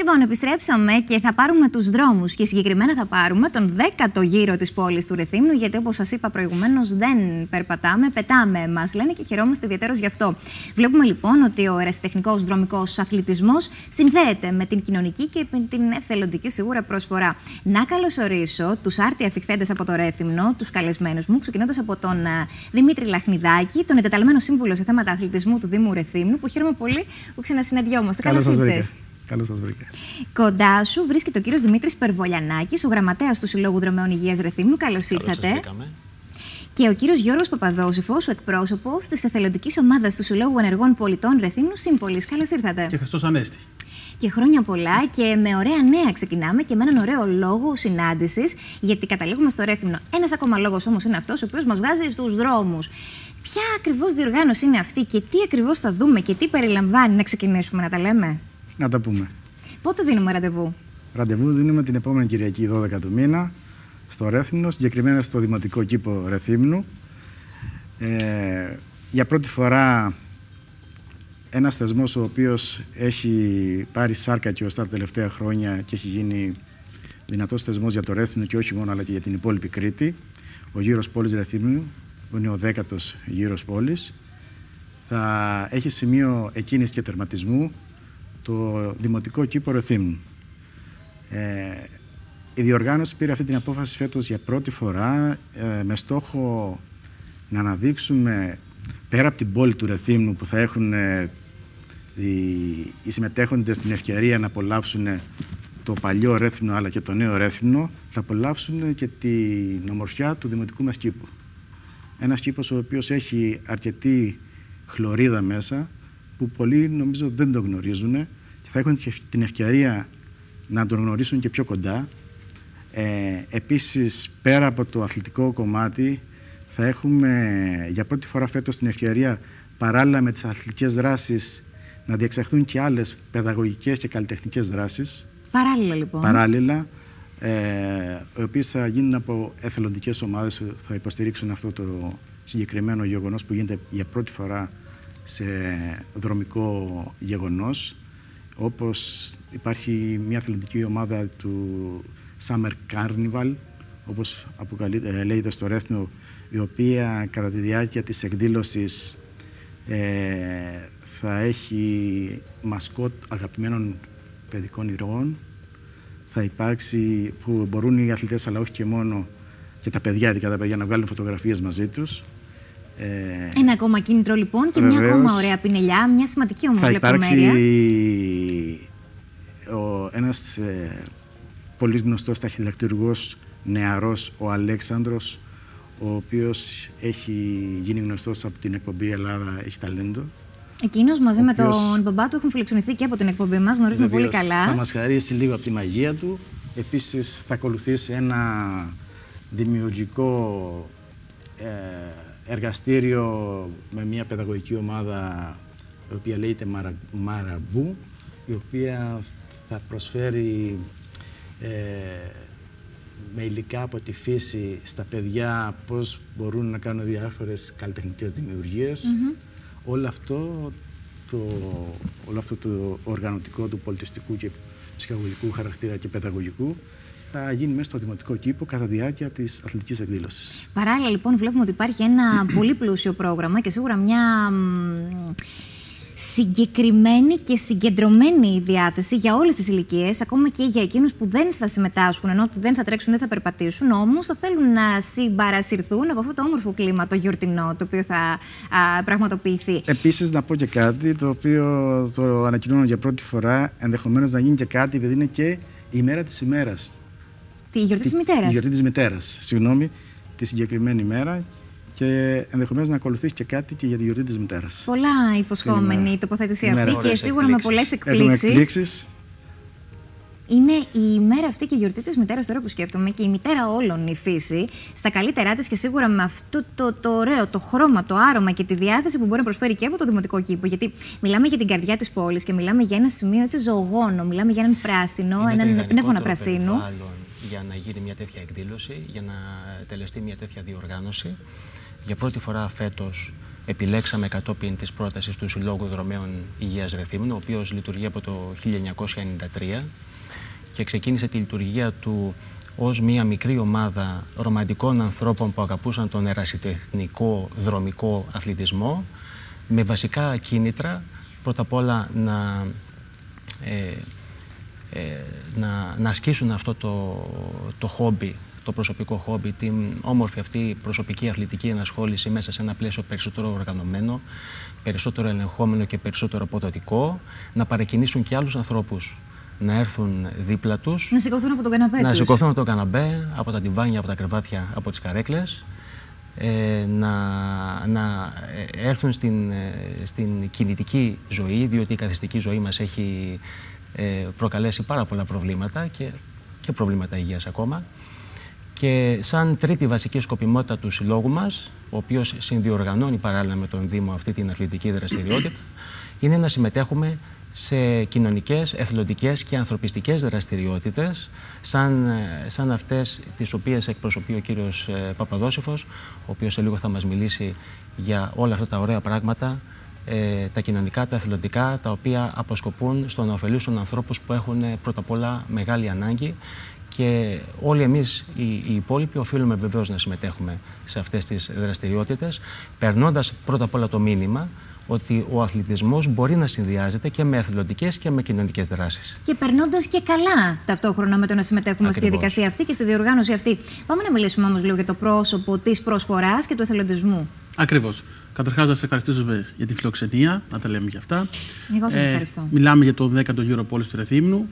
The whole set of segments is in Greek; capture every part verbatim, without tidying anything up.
Λοιπόν, επιστρέψαμε και θα πάρουμε τους δρόμους και συγκεκριμένα θα πάρουμε τον δέκατο γύρο της πόλης του Ρεθύμνου, γιατί όπως σας είπα προηγουμένως δεν περπατάμε, πετάμε μας λένε και χαιρόμαστε ιδιαίτερως γι' αυτό. Βλέπουμε λοιπόν ότι ο ερασιτεχνικός δρομικός αθλητισμός συνδέεται με την κοινωνική και με την εθελοντική σίγουρα προσφορά. Να καλωσορίσω τους άρτια αφιχθέντες από το Ρέθυμνο, τους καλεσμένους μου, ξεκινώντας από τον Δημήτρη Λαχνιδάκη, τον εντεταλμένο σύμβουλο σε θέματα αθλητισμού του Δήμου Ρεθύμνου, που χαίρομαι πολύ που ξανασυναντιόμαστε. Καλώς ήρθες. Καλώς σας βρήκα. Κοντά σου βρίσκεται ο κύριος Δημήτρης Περβολιανάκης, ο γραμματέας του Συλλόγου Δρομέων Υγείας Ρεθύμνου. Καλώς ήρθατε. Και ο κύριος Γιώργος Παπαδόσηφος, ο εκπρόσωπος της εθελοντικής ομάδας του Συλλόγου Ενεργών Πολιτών Ρεθύμνου Σύμπολης. Καλώς ήρθατε. Και Χριστός Ανέστη. Και χρόνια πολλά και με ωραία νέα ξεκινάμε και με έναν ωραίο λόγο συνάντησης, γιατί καταλήγουμε στο Ρέθυμνο. Ένας ακόμα λόγος όμως είναι αυτός ο οποίος μας βγάζει στους δρόμους. Ποια ακριβώς διοργάνωση είναι αυτή και τι ακριβώς θα δούμε και τι περιλαμβάνει? Να ξεκινήσουμε να τα λέμε. Να τα πούμε. Πότε δίνουμε ραντεβού? Ραντεβού δίνουμε την επόμενη Κυριακή δώδεκα του μήνα στο Ρέθυμνο, συγκεκριμένα στο Δημοτικό Κήπο Ρεθύμνου. Ε, για πρώτη φορά ένας θεσμός ο οποίος έχει πάρει σάρκα και οστά τα τελευταία χρόνια και έχει γίνει δυνατός θεσμός για το Ρέθυμνο και όχι μόνο αλλά και για την υπόλοιπη Κρήτη, ο γύρος πόλης Ρεθύμνου, που είναι ο δέκατος γύρος πόλης, θα έχει σημείο εκκίνησης και τερματισμού το Δημοτικό Κήπο Ρεθύμνου. Ε, η διοργάνωση πήρε αυτή την απόφαση φέτος για πρώτη φορά ε, με στόχο να αναδείξουμε πέρα από την πόλη του Ρεθύμνου που θα έχουν ε, οι, οι συμμετέχοντες την ευκαιρία να απολαύσουν το παλιό Ρέθυμνο αλλά και το νέο Ρέθυμνο, θα απολαύσουν και την ομορφιά του Δημοτικού μας κήπου. Ένας κήπος ο οποίος έχει αρκετή χλωρίδα μέσα που πολλοί νομίζω δεν το γνωρίζουν και θα έχουν την ευκαιρία να τον γνωρίσουν και πιο κοντά. Ε, επίσης, πέρα από το αθλητικό κομμάτι, θα έχουμε για πρώτη φορά φέτος την ευκαιρία παράλληλα με τις αθλητικές δράσεις να διεξαχθούν και άλλες παιδαγωγικές και καλλιτεχνικές δράσεις. Παράλληλα λοιπόν. Παράλληλα, ε, οι οποίες θα γίνουν από εθελοντικές ομάδες, θα υποστηρίξουν αυτό το συγκεκριμένο γεγονός που γίνεται για πρώτη φορά σε δρομικό γεγονός, όπως υπάρχει μια εθελοντική ομάδα του Summer Carnival, όπως αποκαλείται, λέγεται στο Ρέθυμνο, η οποία κατά τη διάρκεια της εκδήλωσης ε, θα έχει μασκότ αγαπημένων παιδικών ηρώων. Θα υπάρξει, που μπορούν οι αθλητές αλλά όχι και μόνο και τα παιδιά, ειδικά τα παιδιά, να βγάλουν φωτογραφίες μαζί τους. Ε, Ένα ακόμα κίνητρο λοιπόν και βεβαίως, μια ακόμα ωραία πινελιά, μια σημαντική όμως θα λεπτομέρεια. Θα υπάρξει ο, ένας ε, πολύ γνωστός ταχυδρακτουργός νεαρός, ο Αλέξανδρος, ο οποίος έχει γίνει γνωστός από την εκπομπή Ελλάδα Έχει Ταλέντο. Εκείνος μαζί οποίος, με τον μπαμπά του έχουν φιλοξενηθεί και από την εκπομπή μας, γνωρίζουμε πολύ καλά. Θα μας χαρίσει λίγο από τη μαγεία του. Επίσης θα ακολουθήσει ένα δημιουργικό ε, εργαστήριο με μια παιδαγωγική ομάδα η οποία λέγεται Μαρα, Μαραμπού, η οποία θα προσφέρει ε, με υλικά από τη φύση στα παιδιά πώς μπορούν να κάνουν διάφορες καλλιτεχνικές δημιουργίες. Mm-hmm. Όλο αυτό το, όλο αυτό το οργανωτικό του πολιτιστικού και ψυχαγωγικού χαρακτήρα και παιδαγωγικού θα γίνει μέσα στο Δημοτικό Κήπο κατά τη διάρκεια της αθλητικής εκδήλωσης. Παράλληλα, λοιπόν, βλέπουμε ότι υπάρχει ένα πολύ πλούσιο πρόγραμμα και σίγουρα μια συγκεκριμένη και συγκεντρωμένη διάθεση για όλες τις ηλικίες, ακόμα και για εκείνους που δεν θα συμμετάσχουν, ενώ δεν θα τρέξουν, δεν θα περπατήσουν, όμως θα θέλουν να συμπαρασυρθούν από αυτό το όμορφο κλίμα, το γιορτινό, το οποίο θα α, πραγματοποιηθεί. Επίσης, να πω και κάτι, το οποίο το ανακοινώνω για πρώτη φορά, ενδεχομένως να γίνει και κάτι, επειδή είναι και η μέρα της ημέρας. Τη γιορτή της μητέρας. Η γιορτή της μητέρας, συγγνώμη, τη συγκεκριμένη μέρα. Και ενδεχομένως να ακολουθήσει και κάτι και για τη γιορτή της μητέρας. Πολλά υποσχόμενη η τοποθέτηση αυτή και σίγουρα εκπλήξεις. με πολλές εκπλήξεις. εκπλήξεις. Είναι η μέρα αυτή και η γιορτή της μητέρας, τώρα που σκέφτομαι, και η μητέρα όλων η φύση, στα καλύτερά της και σίγουρα με αυτό το, το ωραίο, το χρώμα, το άρωμα και τη διάθεση που μπορεί να προσφέρει και από το Δημοτικό Κήπο. Γιατί μιλάμε για την καρδιά της πόλης και μιλάμε για ένα σημείο έτσι ζωογόνο, μιλάμε για έναν πράσινο, είναι έναν πνεύμονα πρασίνου. Για να γίνει μια τέτοια εκδήλωση, για να τελεστεί μια τέτοια διοργάνωση. Για πρώτη φορά φέτος επιλέξαμε κατόπιν της πρότασης του Συλλόγου Δρομέων Υγείας Ρεθύμνου, ο οποίος λειτουργεί από το χίλια εννιακόσια ενενήντα τρία και ξεκίνησε τη λειτουργία του ως μια μικρή ομάδα ρομαντικών ανθρώπων που αγαπούσαν τον ερασιτεχνικό δρομικό αθλητισμό, με βασικά κίνητρα, πρώτα απ' όλα να, ε, ε, να, να ασκήσουν αυτό το, το χόμπι, το προσωπικό χόμπι, την όμορφη αυτή προσωπική αθλητική ενασχόληση μέσα σε ένα πλαίσιο περισσότερο οργανωμένο, περισσότερο ελεγχόμενο και περισσότερο αποδοτικό, να παρακινήσουν και άλλους ανθρώπους να έρθουν δίπλα τους. Να σηκωθούν από τον καναπέ Να τους. σηκωθούν από τον καναπέ, από τα τιβάνια, από τα κρεβάτια, από τις καρέκλες. Ε, να, να έρθουν στην, στην κινητική ζωή, διότι η καθιστική ζωή μας έχει ε, προκαλέσει πάρα πολλά προβλήματα και, και προβλήματα υγείας ακόμα. Και σαν τρίτη βασική σκοπιμότητα του συλλόγου μας, ο οποίος συνδιοργανώνει παράλληλα με τον Δήμο αυτή την αθλητική δραστηριότητα, είναι να συμμετέχουμε σε κοινωνικές, εθελοντικές και ανθρωπιστικές δραστηριότητες, σαν, σαν αυτές τις οποίες εκπροσωπεί ο κύριος Παπαδόσηφος, ο οποίος σε λίγο θα μας μιλήσει για όλα αυτά τα ωραία πράγματα, ε, τα κοινωνικά, τα εθελοντικά, τα οποία αποσκοπούν στο να ωφελήσουν ανθρώπους που έχουν πρώτα απ' όλα μεγάλη ανάγκη. Και όλοι εμείς οι, οι υπόλοιποι οφείλουμε βεβαίως να συμμετέχουμε σε αυτές τις δραστηριότητες, περνώντας πρώτα απ' όλα το μήνυμα ότι ο αθλητισμός μπορεί να συνδυάζεται και με εθελοντικές και με κοινωνικές δράσεις. Και περνώντας και καλά ταυτόχρονα με το να συμμετέχουμε Ακριβώς. στη διαδικασία αυτή και στη διοργάνωση αυτή. Πάμε να μιλήσουμε όμως λίγο για το πρόσωπο της προσφοράς και του εθελοντισμού. Ακριβώς. Καταρχάς, να σας ευχαριστήσουμε για τη φιλοξενία, να τα λέμε και αυτά. Εγώ σας ευχαριστώ. Ε, μιλάμε για το δέκατο γύρο πόλης του Ρεθύμνου.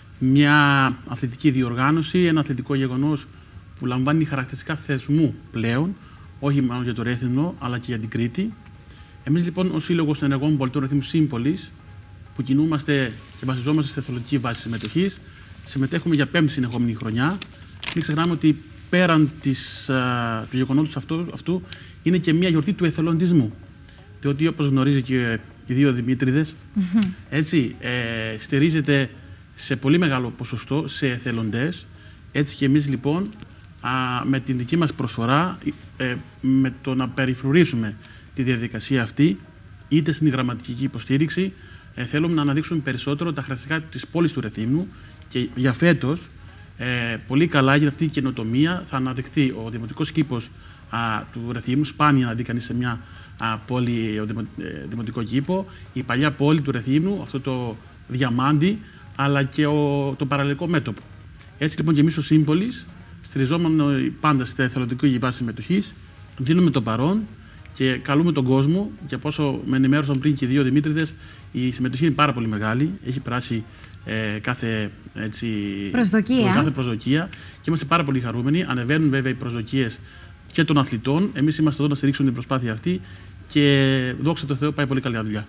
Μια αθλητική διοργάνωση, ένα αθλητικό γεγονός που λαμβάνει χαρακτηριστικά θεσμού πλέον, όχι μόνο για το Ρέθυμνο, αλλά και για την Κρήτη. Εμείς λοιπόν, ως Σύλλογος Ενεργών Πολιτών Ρεθύμνου Σύμπολης, που κινούμαστε και βασιζόμαστε σε εθελοντική βάση συμμετοχής, συμμετέχουμε για πέμπτη συνεχόμενη χρονιά. Μην ξεχνάμε ότι πέραν της, α, του γεγονότος αυτού, αυτού, είναι και μια γιορτή του εθελοντισμού. Διότι, όπως γνωρίζει και οι δύο Δημήτριδες, mm-hmm. έτσι, ε, στηρίζεται σε πολύ μεγάλο ποσοστό σε εθελοντές. Έτσι και εμείς λοιπόν α, με την δική μας προσφορά, ε, με το να περιφρουρήσουμε τη διαδικασία αυτή, είτε στην γραμματική υποστήριξη, ε, θέλουμε να αναδείξουμε περισσότερο τα χαρακτηριστικά της πόλης του Ρεθύμνου και για φέτος, ε, πολύ καλά για αυτή η καινοτομία, θα αναδειχθεί ο δημοτικός κήπος α, του Ρεθύμνου, σπάνια να δει κανείς σε μια α, πόλη, ο δημο, ε, δημοτικό κήπο, η παλιά πόλη του Ρεθύμνου, αυτό το διαμάντι, αλλά και ο, το παραλληλικό μέτωπο. Έτσι λοιπόν και εμείς ως Σύμπολης, στηριζόμενοι πάντα στην εθελοντική βάση συμμετοχής, δίνουμε το παρόν και καλούμε τον κόσμο. Και από όσο με ενημέρωσαν πριν και οι δύο Δημήτριδες, η συμμετοχή είναι πάρα πολύ μεγάλη. Έχει περάσει ε, κάθε, έτσι, προσδοκία. κάθε προσδοκία και είμαστε πάρα πολύ χαρούμενοι. Ανεβαίνουν βέβαια οι προσδοκίες και των αθλητών. Εμείς είμαστε εδώ να στηρίξουμε την προσπάθεια αυτή και δόξα τω Θεώ πάει πολύ καλή δουλειά.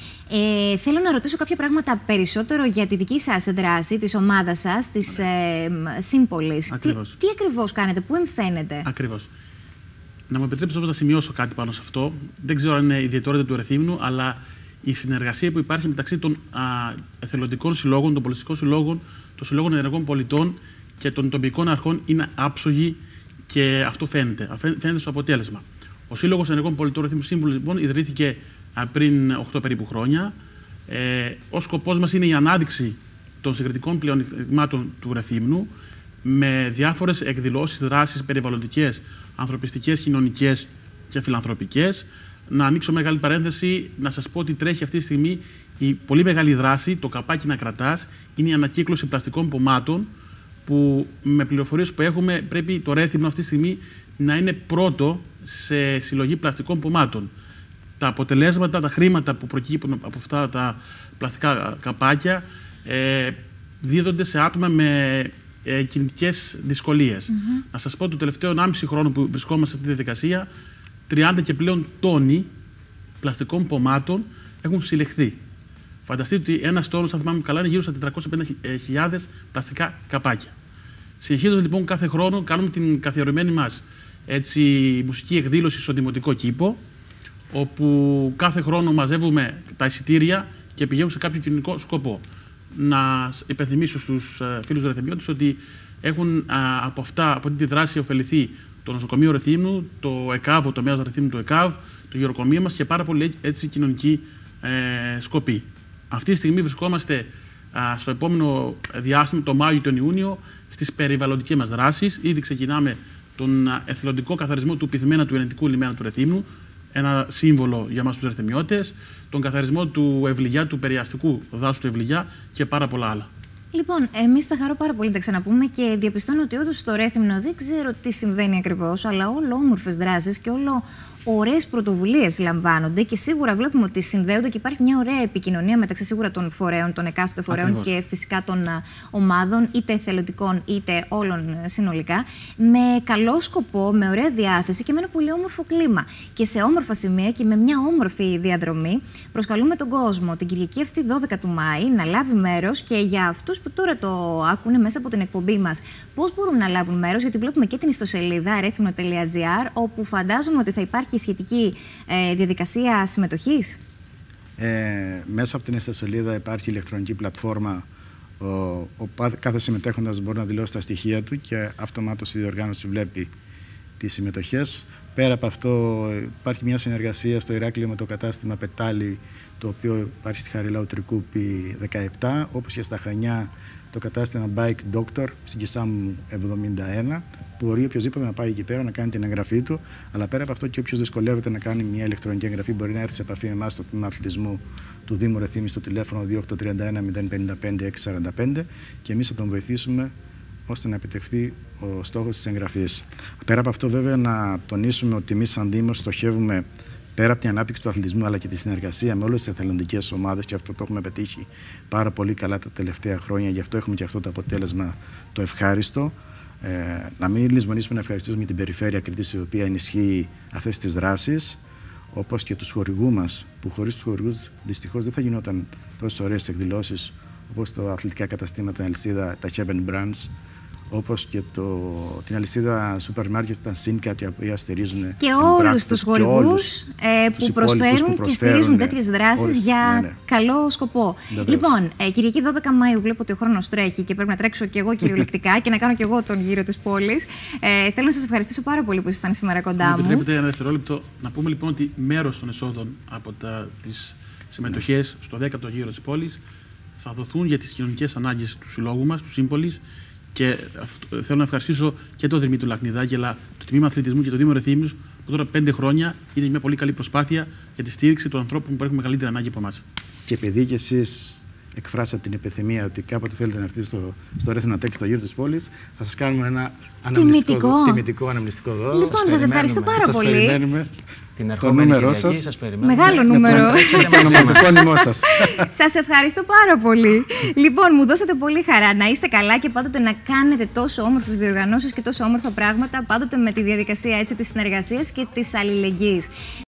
Ε, θέλω να ρωτήσω κάποια πράγματα περισσότερο για τη δική σας δράση, της ομάδας σας, της ε, Σύμπολης. Τι, τι ακριβώς κάνετε, πού εμφαίνετε? Ακριβώς. Να μου επιτρέψετε όμως να σημειώσω κάτι πάνω σε αυτό. Δεν ξέρω αν είναι ιδιαιτερότητα του Ρεθύμνου, αλλά η συνεργασία που υπάρχει μεταξύ των α, εθελοντικών συλλόγων, των πολιτιστικών συλλόγων, των συλλόγων ενεργών πολιτών και των τοπικών αρχών είναι άψογη και αυτό φαίνεται. Φαίνεται στο αποτέλεσμα. Ο Σύλλογος Ενεργών Πολιτών Ρεθύμνου Σύμπολης λοιπόν ιδρύθηκε πριν οκτώ περίπου χρόνια. Ε, ο σκοπός μας είναι η ανάδειξη των συγκριτικών πλεονεκτημάτων του Ρεθύμνου με διάφορες εκδηλώσεις, δράσεις περιβαλλοντικές, ανθρωπιστικές, κοινωνικές και φιλανθρωπικές. Να ανοίξω μεγάλη παρένθεση, να σας πω ότι τρέχει αυτή τη στιγμή η πολύ μεγάλη δράση, το καπάκι να κρατάς, είναι η ανακύκλωση πλαστικών πομάτων, που με πληροφορίες που έχουμε πρέπει το Ρέθυμνο αυτή τη στιγμή να είναι πρώτο σε συλλογή πλαστικών πομάτων. Τα αποτελέσματα, τα χρήματα που προκύπτουν από αυτά τα πλαστικά καπάκια ε, δίδονται σε άτομα με ε, κινητικές δυσκολίες. Mm-hmm. Να σας πω το τελευταίο ενάμιση χρόνο που βρισκόμαστε σε αυτή τη διαδικασία, τριάντα και πλέον τόνοι πλαστικών πομάτων έχουν συλλεχθεί. Φανταστείτε ότι ένας τόνος, αν θυμάμαι καλά, είναι γύρω στα τετρακόσιες πενήντα χιλιάδες πλαστικά καπάκια. Συνεχίζοντας λοιπόν κάθε χρόνο, κάνουμε την καθιερωμένη μας έτσι, μουσική εκδήλωση στο Δημοτικό Κήπο, όπου κάθε χρόνο μαζεύουμε τα εισιτήρια και πηγαίνουμε σε κάποιο κοινωνικό σκοπό. να υπενθυμίσω στους φίλους Ρεθυμιώτες ότι έχουν από αυτά, από αυτή τη δράση ωφεληθεί το νοσοκομείο Ρεθύμνου, το ΕΚΑΒ, το τομέας Ρεθύμνου του ΕΚΑΒ, το γεροκομείο μας και πάρα πολλοί έτσι κοινωνικοί ε, σκοποί. Αυτή τη στιγμή βρισκόμαστε α, στο επόμενο διάστημα, το Μάιο ή τον Ιούνιο, στις περιβαλλοντικές μας δράσεις. Ήδη ξεκινάμε τον εθελοντικό καθαρισμό του πυθμένα του ενετικού λιμένα του Ρεθύμνου, ένα σύμβολο για μας τους Ρεθυμιώτες, τον καθαρισμό του Ευλυγιά, του περιαστικού δάσου του Ευλυγιά και πάρα πολλά άλλα. Λοιπόν, εμείς θα χαρώ πάρα πολύ να τα ξαναπούμε και διαπιστώνω ότι όντως στο Ρέθυμνο δεν ξέρω τι συμβαίνει ακριβώς, αλλά όλο όμορφες δράσεις και όλο ωραίες πρωτοβουλίες λαμβάνονται και σίγουρα βλέπουμε ότι συνδέονται και υπάρχει μια ωραία επικοινωνία μεταξύ σίγουρα των φορέων, των εκάστοτε φορέων Ακριβώς. και φυσικά των ομάδων, είτε εθελοντικών είτε όλων συνολικά, με καλό σκοπό, με ωραία διάθεση και με ένα πολύ όμορφο κλίμα. Και σε όμορφα σημεία και με μια όμορφη διαδρομή προσκαλούμε τον κόσμο την Κυριακή αυτή δώδεκα του Μάη να λάβει μέρος και για αυτούς που τώρα το ακούνε μέσα από την εκπομπή μας, πώς μπορούν να λάβουν μέρος, γιατί βλέπουμε και την ιστοσελίδα ρέθυμνο τελεία τζι άρ, όπου φαντάζομαι ότι θα υπάρχει και σχετική ε, διαδικασία συμμετοχής. Ε, μέσα από την ιστοσελίδα υπάρχει ηλεκτρονική πλατφόρμα. Ο, ο, κάθε συμμετέχοντας μπορεί να δηλώσει τα στοιχεία του και αυτομάτως η διοργάνωση βλέπει τις συμμετοχές. Πέρα από αυτό υπάρχει μια συνεργασία στο Ηράκλειο με το κατάστημα Πετάλι, το οποίο υπάρχει στη Χαριλάου Τρικούπη δεκαεπτά, όπως και στα Χανιά το κατάστημα Bike Doctor στην Κισάμου εβδομήντα ένα, που μπορεί οποιοδήποτε να πάει εκεί πέρα να κάνει την εγγραφή του. Αλλά πέρα από αυτό, και όποιος δυσκολεύεται να κάνει μια ηλεκτρονική εγγραφή μπορεί να έρθει σε επαφή με εμάς στο τμήμα αθλητισμού του Δήμου Ρεθύμνη στο τηλέφωνο δύο οκτώ τρία ένα μηδέν πέντε πέντε έξι τέσσερα πέντε και εμείς θα τον βοηθήσουμε ώστε να επιτευχθεί ο στόχος της εγγραφής. Πέρα από αυτό, βέβαια, να τονίσουμε ότι εμείς σαν Δήμος στοχεύουμε πέρα από την ανάπτυξη του αθλητισμού αλλά και τη συνεργασία με όλες τις εθελοντικές ομάδες, και αυτό το έχουμε πετύχει πάρα πολύ καλά τα τελευταία χρόνια. Γι' αυτό έχουμε και αυτό το αποτέλεσμα το ευχάριστο. Ε, να μην λησμονήσουμε να ευχαριστήσουμε την Περιφέρεια Κρήτης, η οποία ενισχύει αυτές τις δράσεις, όπως και τους χορηγούς μας, που χωρίς τους χορηγούς δυστυχώς δεν θα γινόταν τόσες ωραίες εκδηλώσεις όπως τα αθλητικά καταστήματα, την αλυσίδα, τα Heaven Brands, όπως και το, την αλυσίδα σούπερ μάρκετ, τα Syncat, οι οποίοι στηρίζουν. Και όλους τους χορηγούς ε, που, προσφέρουν που προσφέρουν και στηρίζουν ναι, τέτοιες δράσεις όλες, για ναι, ναι. καλό σκοπό. Βεβαίως. Λοιπόν, ε, Κυριακή δώδεκα Μαΐου βλέπω ότι ο χρόνος τρέχει και πρέπει να τρέξω και εγώ κυριολεκτικά και να κάνω και εγώ τον γύρο της πόλης. Ε, θέλω να σας ευχαριστήσω πάρα πολύ που ήσασταν σήμερα κοντά μου. Επιτρέπετε ένα δευτερόλεπτο να πούμε λοιπόν ότι μέρος των εσόδων από τα, τις συμμετοχές ναι. στο δέκατο γύρο της πόλης θα δοθούν για τις κοινωνικές ανάγκες του συλλόγου μας, του Σύμπολης. Και αυτό, θέλω να ευχαριστήσω και τον Δημήτρη Λακνιδάκη, αλλά το Τμήμα Αθλητισμού και το Δήμο Ρεθύμνου, που τώρα πέντε χρόνια είναι μια πολύ καλή προσπάθεια για τη στήριξη των ανθρώπων που έχουν μεγαλύτερη ανάγκη από εμάς. Και επειδή και εσείς εκφράσατε την επιθυμία ότι κάποτε θέλετε να έρθετε στο, στο Ρέθυμνο να τρέξετε στο γύρο της πόλης, θα σας κάνουμε ένα αναμνηστικό, τιμητικό αναμνηστικό δώρο. Λοιπόν, σας ευχαριστώ πάρα σας πολύ. Περιμένουμε. Την το νούμερό σας. σας περιμένουμε. Μεγάλο νούμερο. σας. Σας ευχαριστώ πάρα πολύ. Λοιπόν, μου δώσατε πολύ χαρά. Να είστε καλά και πάντοτε να κάνετε τόσο όμορφες διοργανώσεις και τόσο όμορφα πράγματα, πάντοτε με τη διαδικασία έτσι της συνεργασίας και της αλληλεγγύης.